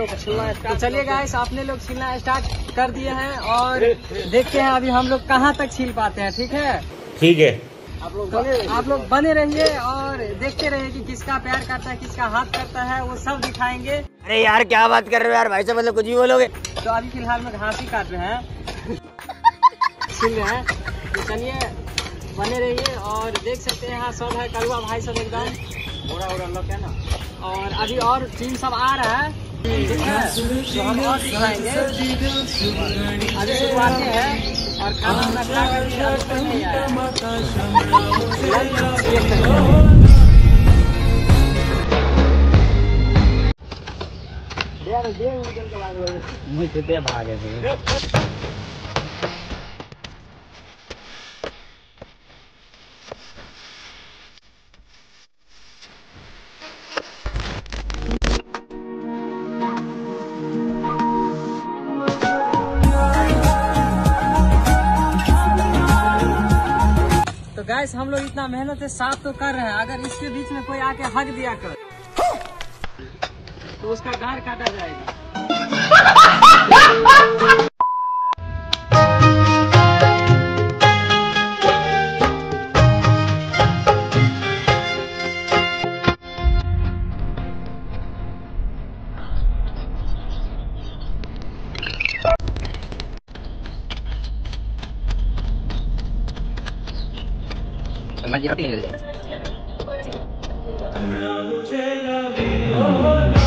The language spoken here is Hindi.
लोग छिलना स्टार्ट। तो चलिए गाइस, आपने लोग छिलना स्टार्ट कर दिए हैं और देखते हैं अभी हम लोग कहाँ तक छील पाते हैं। ठीक है, ठीक है। आप लोग बने रहिए और देखते रहिए कि किसका प्यार करता है, किसका हाथ करता है, वो सब दिखाएंगे। अरे यार क्या बात कर रहे हो यार, भाई साहब मतलब कुछ भी बोलोगे। तो अभी फिलहाल में घास ही काट रहे हैं, छिल रहे हैं। तो चलिए बने रहिए और देख सकते हैं यहाँ सब है कलुआ भाई सब एकदम बोरा लोग है ना। और अभी और टीम सब आ रहा है, ठीक है, तो हम और दिखाएंगे। अभी शुरुआत है और खाना वाना खा करके अभी तक नहीं आया। मुझे भागे तो गाइस हम लोग इतना मेहनत से साफ तो कर रहे हैं, अगर इसके बीच में कोई आके हक दिया कर तो उसका गार काटा जाएगा। समझ